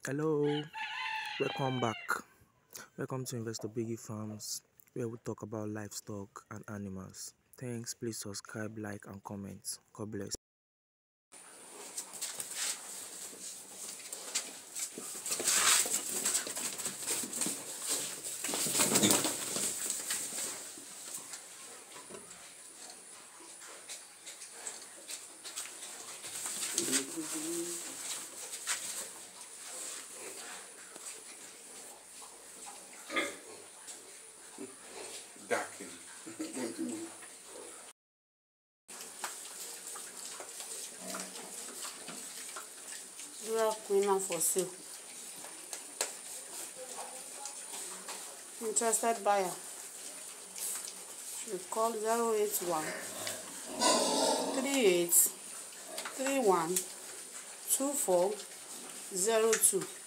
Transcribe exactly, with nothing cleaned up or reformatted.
Hello, welcome back. Welcome to Investor Biggie Farms, where we talk about livestock and animals. Thanks, please subscribe, like, and comment. God bless. Darken. Duroc Weaners for sale. Interested buyer should call zero eight one three eight three one two four zero two.